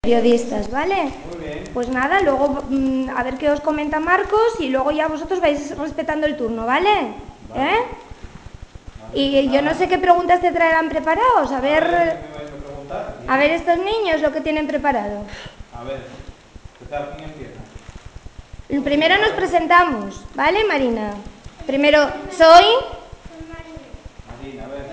Periodistas, ¿vale? Muy bien. Pues nada, luego a ver qué os comenta Marcos y luego ya vosotros vais respetando el turno, ¿vale? Vale. Y yo no sé qué preguntas te traerán preparados, ¿qué me vais a preguntar? a ver estos niños lo que tienen preparado. A ver, empezar, ¿quién empieza? Primero nos presentamos, ¿vale, Marina? Primero, soy... Marina, a ver.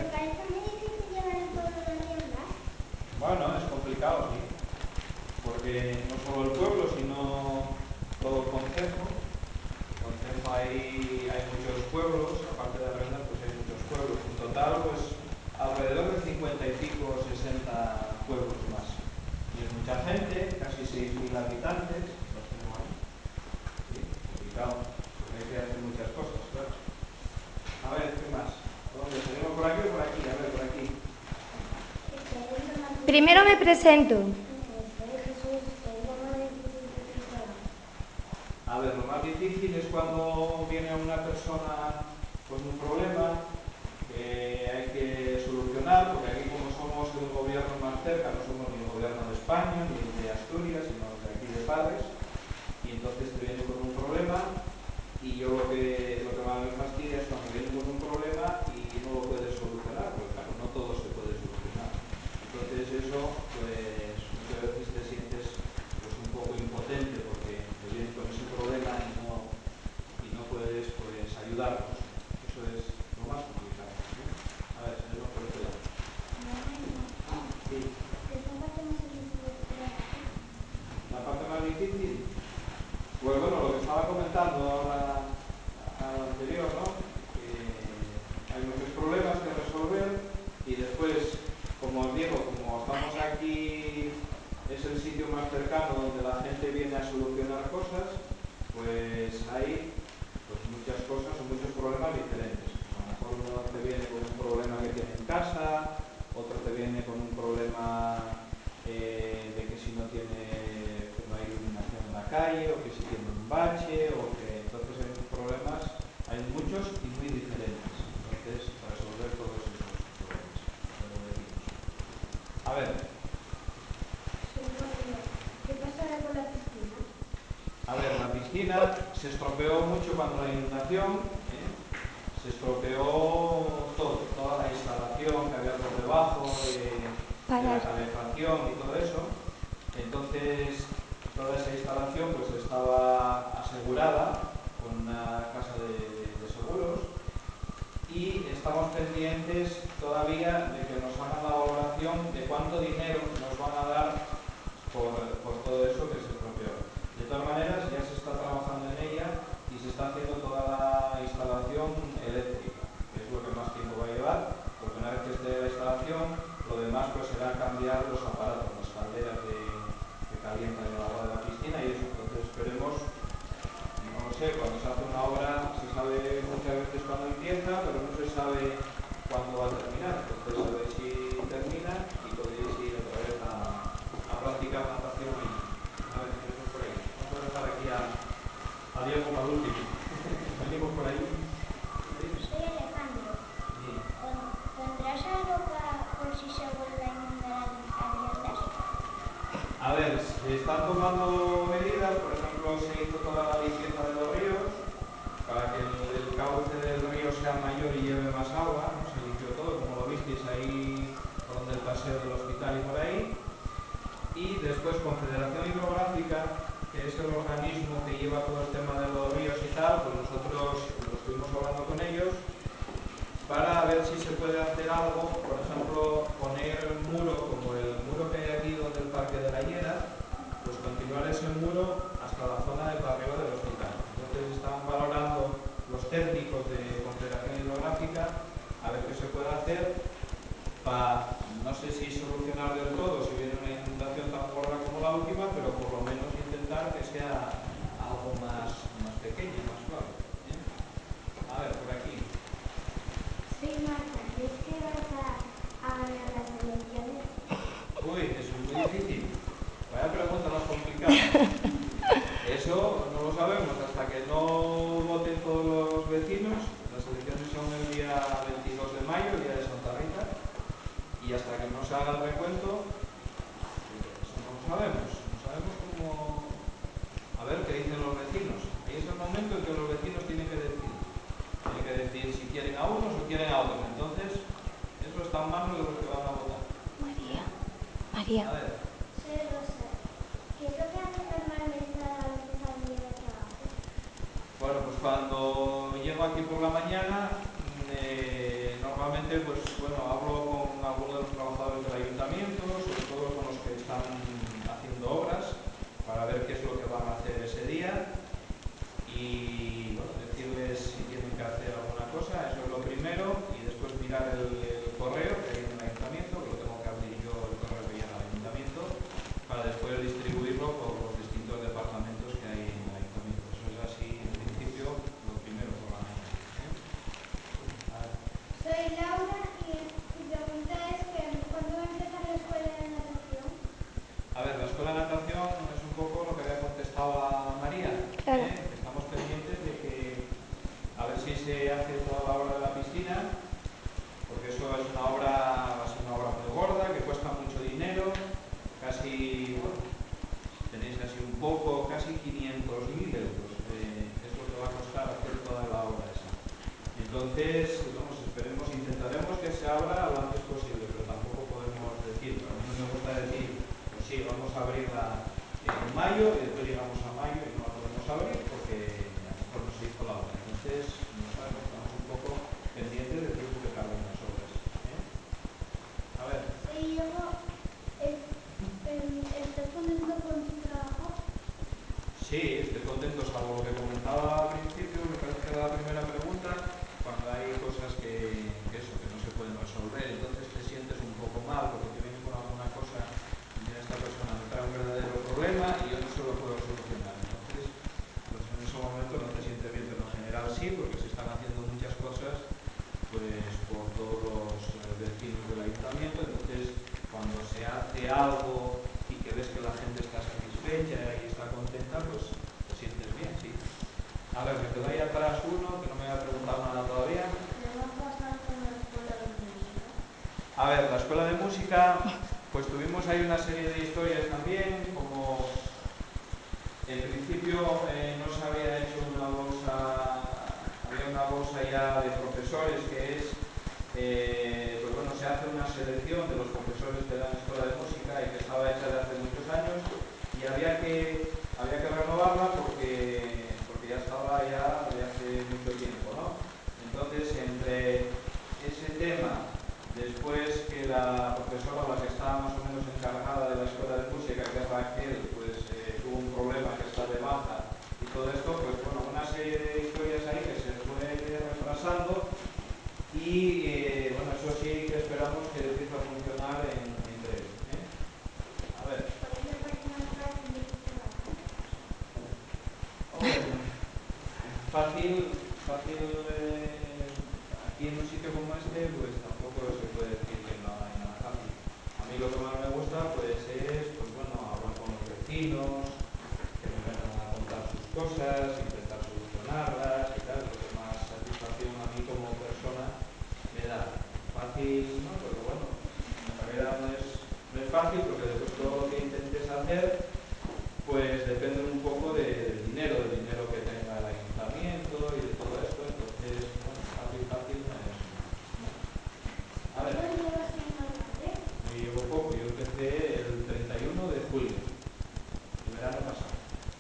Bueno, es complicado, sí. Porque no solo el pueblo, sino todo el concejo. En el concejo hay muchos pueblos, aparte de Arrenda, pues hay muchos pueblos. En total, pues alrededor de 50 y pico, 60 pueblos más. Y es mucha gente, casi 6.000 habitantes. Los tenemos ahí. Sí, complicado. Porque hay que hacer muchas cosas, claro. A ver, ¿qué más? ¿Dónde? ¿Seguimos por aquí o por aquí? A ver, por aquí. Primero me presento. A ver, lo más difícil es cuando viene una persona con un problema que hay que solucionar, porque aquí como somos de un gobierno más cerca, no somos ni el gobierno de España, ni el de Asturias, sino de aquí de Padres, y entonces te viene con un problema y yo lo que más me fastidia es cuando viene con un problema y no lo puedes solucionar, porque claro, no todo se puede solucionar. Entonces eso, pues muchas veces te sientes pues un poco impotente porque te vienes con ese problema y no puedes pues ayudarlos. Eso es lo más complicado. ¿Sí? A ver, seguimos por este lado. Sí. La parte más difícil, pues bueno, lo que estaba comentando ahora al anterior, ¿no? Hay muchos problemas que resolver y después, como os digo, como estamos aquí, es el sitio más cercano donde la gente viene a solucionar cosas, pues hay pues muchas cosas o muchos problemas diferentes. A lo mejor uno te viene con un problema que tiene en casa, otro te viene con un problema de que si no hay iluminación en la calle, o que si tiene un bache, o que entonces hay problemas, hay muchos y muy diferentes. Entonces, resolver todos esos problemas. Como decimos. A ver. ¿Qué pasará con la piscina? A ver, la piscina se estropeó mucho cuando la inundación, se estropeó todo, toda la instalación que había por debajo de la calefacción y todo eso. Entonces, toda esa instalación pues estaba asegurada con una casa de seguros y estamos pendientes todavía de que nos hagan la valoración de cuánto dinero nos van a dar por todo eso que se estropeó. De todas maneras, ya se está trabajando en ella y se está haciendo toda la instalación eléctrica, que es lo que más tiempo va a llevar, porque una vez que esté la instalación, lo demás pues será cambiar los aparatos, las calderas que calientan el agua de la piscina y eso. Entonces esperemos, no lo sé, cuando se hace una obra se sabe muchas veces cuándo empieza, pero no se sabe cuándo va a terminar. Entonces a ver si termina y podéis ir otra vez a practicar natación allí. A ver, tenemos por ahí. Vamos a dejar aquí a Diego para el último. Venimos por ahí. Soy Alejandro. Sí. ¿Pondrás algo por si se vuelve a inundar Arriendas? A ver, se están tomando medidas, por ejemplo, se hizo toda la limpieza de los ríos para que el cauce del río sea mayor y lleve más agua, ¿no? Se limpió todo, como lo visteis ahí por donde el paseo del hospital y por ahí. Y después Confederación Hidrográfica, que es el organismo que lleva todo el tema de los ríos y tal, pues nosotros lo estuvimos hablando con ellos para ver si se puede hacer algo, por ejemplo, poner un muro, como el muro que hay aquí donde el Parque de la Hiera, pues continuar ese muro hasta la zona de para arriba del hospital. Entonces están valorando los técnicos de Confederación Hidrográfica a ver qué se puede hacer para, no sé si solucionar del todo si viene una inundación tan gorda como la última, pero por lo menos intentar que sea algo más pequeño, más suave. A ver, por aquí. Soy Marta. ¿Crees que vas a ganar las elecciones? Uy, eso es muy difícil. Vaya pregunta más complicada. Eso no lo sabemos hasta que no voten todos los vecinos. Las elecciones son el día 22 de mayo, el día de Santa Rita. Y hasta que no se haga el recuento, eso no lo sabemos cómo, a ver qué dicen los vecinos. Ahí es el momento en que los vecinos tienen que decidir si quieren a unos o quieren a otros. Entonces, eso está en manos de los que van a votar. María. A ver. Soy Rosa. ¿Qué es lo que hacen normalmente a veces al día de trabajo? Bueno, pues cuando llego aquí por la mañana, normalmente pues bueno, hablo con algunos de los trabajadores del ayuntamiento, sobre todo con los que están haciendo obras, para ver qué es lo que van a hacer ese día y bueno, decirles si tienen que hacer alguna cosa, eso es lo primero, y después mirar el correo que hay en el ayuntamiento, que lo tengo que abrir yo, el correo que llega al ayuntamiento, para después distribuirlo por los distintos departamentos que hay en el ayuntamiento. Eso es así, en principio, lo primero por la mañana. Soy Laura y mi pregunta es que ¿cuándo va a empezar la escuela de natación? A ver, la escuela de natación es un poco lo que había contestado a María, Claro. que estamos pendientes de que a ver si se hace toda la obra de la piscina, porque eso es una obra, va a ser una obra muy gorda, que cuesta mucho dinero, casi, bueno, tenéis así un poco, casi 500.000 euros, es lo que va a costar hacer toda la obra esa. Entonces, vamos, esperemos, intentaremos que se abra lo antes posible, pero tampoco podemos decir, a mí no me gusta decir, pues sí, vamos a abrirla en mayo y después llegamos a mayo y no la podemos abrir porque a lo mejor no se hizo la obra. Entonces, no sabemos, estamos un poco pendientes del tiempo que tardan las obras. A ver. Y luego, ¿estás contento con tu trabajo? Sí, estoy contento, salvo lo que comentaba al principio, me parece que era la primera pregunta, cuando hay cosas que no se pueden resolver, entonces te sientes un poco mal porque te vienes con alguna cosa y mira, esta persona me trae un verdadero problema y yo no se lo puedo solucionar. Entonces, pues en ese momento no te sientes bien, pero en general sí, porque se están haciendo muchas cosas pues por todos los vecinos del ayuntamiento, entonces cuando se hace algo y que ves que la gente está satisfecha y está contenta, pues te sientes bien, sí. A ver, me quedo ahí atrás uno que no me ha preguntado nada todavía. ¿Qué va a pasar con la escuela de música? A ver, la escuela de música, pues tuvimos ahí una serie de historias también, como en principio no se había hecho una bolsa, había una bolsa ya de profesores que es, pues bueno, se hace una selección de los profesores que dan escuela de música y que estaba hecha de hace muchos años y había que renovarla porque ya estaba ya de hace mucho tiempo, ¿no? Entonces, entre ese tema, después que la profesora, la que estaba más o menos encargada de la escuela de música, que es Raquel, pues tuvo un problema que está de baja y todo esto, pues bueno, una serie de historias ahí que se fue retrasando y bueno, eso sí que esperamos que empiece a funcionar en breve. A ver. ¿Cuál es la parte más fácil de tu trabajo? Fácil, aquí en un sitio como este, pues tampoco se puede decir que no hay nada fácil. A mí lo que más me gusta, pues es, pues bueno, hablar con los vecinos, que me vengan a contar sus cosas, intentar solucionarlas y tal, lo que más satisfacción a mí como persona me da. Fácil, ¿no? Pero bueno, en realidad no es fácil porque después todo lo que intentes hacer pues depende un poco del dinero que tenga el ayuntamiento y de todo esto, entonces, bueno, fácil no es. A ver, ¿Cuánto llevas siendo alcalde? yo llevo poco, yo empecé el 31 de julio, el verano pasado.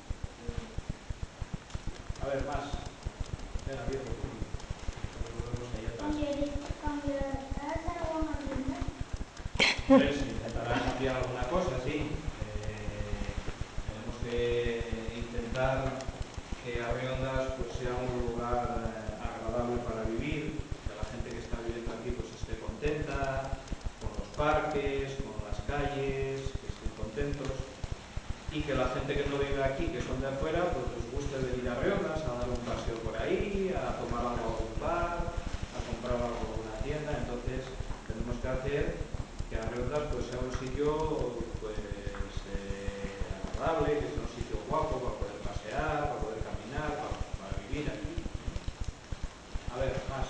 A ver, más. Venga, viejo, tú. Volvemos ahí atrás. ¿Cambiarás algo en Hacienda? Hombre, se intentará cambiar alguna cosa, sí. Tenemos que intentar que Arriondas pues, sea un lugar agradable para vivir, que la gente que está viviendo aquí pues, esté contenta, con los parques, con las calles, que estén contentos, y que la gente que no vive aquí, que son de afuera, pues les guste venir a Arriondas a dar un paseo por ahí, a tomar algo a algún bar, a comprar algo a alguna tienda. Entonces tenemos que hacer que Arriondas pues, sea un sitio pues, agradable, que sea un sitio guapo para poder pasear, para poder caminar, para vivir aquí. A ver, más.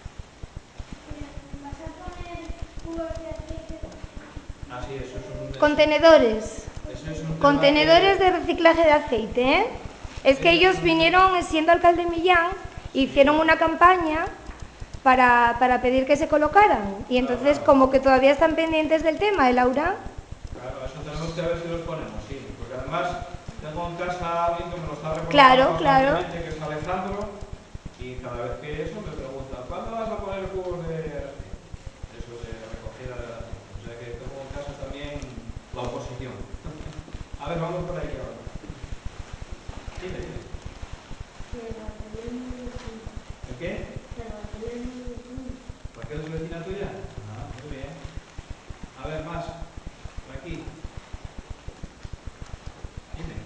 ¿Vas a poner cubos de aceite? Ah, sí, eso es un... Contenedores. Es es un tema Contenedores de reciclaje de aceite, ¿eh? Es que ellos vinieron, siendo alcalde de Millán, hicieron una campaña para pedir que se colocaran. Y entonces como que todavía están pendientes del tema, ¿eh, Laura? Claro, eso tenemos que ver si los ponemos, sí. Porque además tengo en casa a alguien que me lo está recordando Claro. constantemente, que es Alejandro, y cada vez que eso me pregunta, ¿cuándo vas a poner cubos de eso de recogida de la... O sea que tengo en casa también la oposición. A ver, vamos por ahí ahora. Dime. ¿El qué? ¿Raquel es vecina tuya? Ah, muy bien. A ver, más. Por aquí. Dime.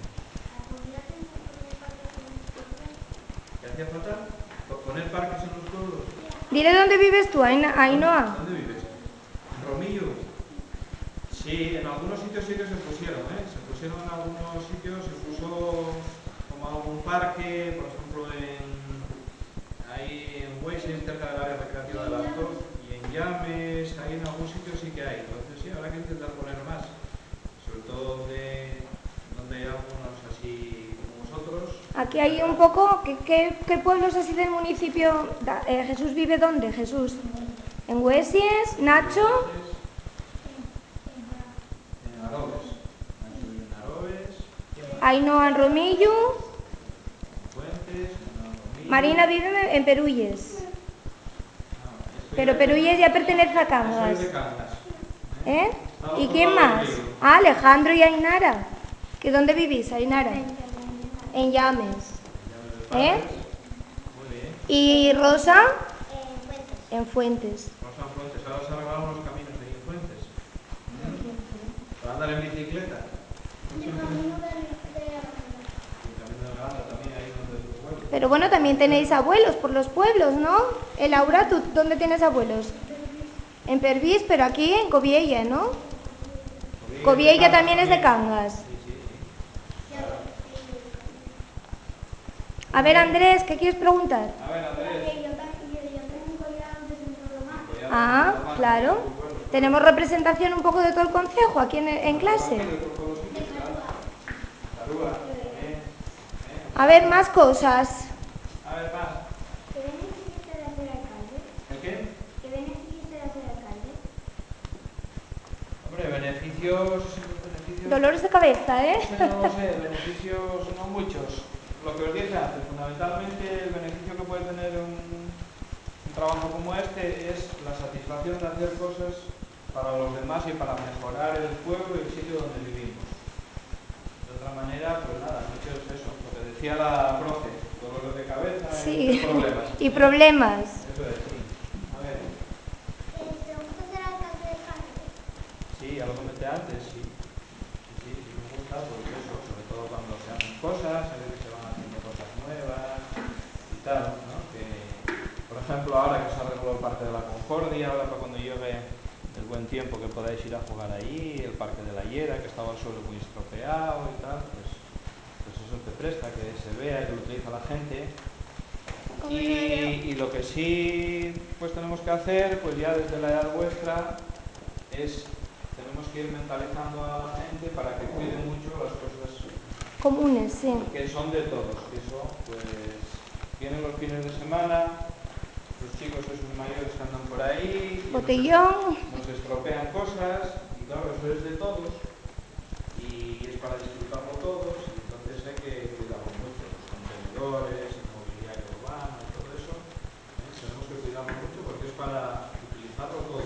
¿Qué hacía falta? ¿Poner parques en los pueblos? Dile dónde vives tú, Ainhoa. ¿Dónde vives? ¿En Romillo? Sí, en algunos sitios sí que se pusieron, ¿eh? Se pusieron en algunos sitios, se puso como algún parque, por ejemplo ahí en Hueses, cerca del área recreativa de las dos, y en Llames, ahí en algún sitio sí que hay. Entonces sí, habrá que intentar poner más, sobre todo donde hay algunos así como vosotros. Aquí hay un poco, ¿qué pueblos así del municipio? ¿Jesús vive dónde, Jesús? ¿En Huesies? ¿Nacho? En Arobes. Nacho vive en Arobes. Ainhoa en Romillo. Fuentes, Romillo. Marina vive en Perulles. No, Pero Perulles ya pertenece a Cangas. Soy de Cangas. ¿Eh? ¿Y quién más? Ah, Alejandro y Ainara. ¿Que dónde vivís, Ainara? En Llames. ¿Eh? Muy bien. ¿Y Rosa? En Fuentes. Rosa en Fuentes. Ahora se arreglaron los caminos ahí en Fuentes. ¿Para andar en bicicleta? El camino de Granada también, ahí donde tu pueblo. Pero bueno, también tenéis abuelos por los pueblos, ¿no? Laura, ¿tú dónde tienes abuelos? En Pervís, pero aquí en Coviella, ¿no? Coviella también es de Cangas. Sí. A ver, Andrés, ¿qué quieres preguntar? A ver, Andrés. Ah, claro. Tenemos representación un poco de todo el concejo aquí en clase. A ver, más cosas. A ver, más. ¿Qué beneficios te da ser alcalde? ¿El qué? ¿Qué beneficios te da ser alcalde? Hombre, beneficios... Dolores de cabeza, ¿eh? No lo sé, beneficios no muchos. Lo que os dije antes, fundamentalmente el beneficio que puede tener un trabajo como este es la satisfacción de hacer cosas para los demás y para mejorar el pueblo y el sitio donde vivimos. De otra manera, pues nada, mucho es eso. Lo que decía la profe, dolores de cabeza y problemas. Y problemas. Eso es, sí. A ver. ¿Te gusta ser alcalde de Cáceres? Sí, ya lo comenté antes, sí. Sí, me gusta, pues eso, sobre todo cuando se hacen cosas, a ver que se van haciendo cosas nuevas y tal, ¿no? Que, por ejemplo, ahora que se arregló el Parque de la Concordia, ahora para cuando llegue el buen tiempo que podáis ir a jugar ahí, el Parque de la Hiera, que estaba el suelo muy estropeado y tal, pues eso te presta que se vea y que lo utiliza la gente. Y lo que sí pues tenemos que hacer, pues ya desde la edad vuestra, es tenemos que ir mentalizando a la gente para que cuide mucho las cosas comunes, sí. Que son de todos, que eso, pues, vienen los fines de semana, los chicos esos mayores que andan por ahí, y botellón, nos estropean cosas, y claro, eso es de todos, y es para disfrutarlo todos, y entonces hay que cuidarlo mucho, los contenedores, el mobiliario urbano, todo eso, tenemos que cuidarlo mucho porque es para utilizarlo todos.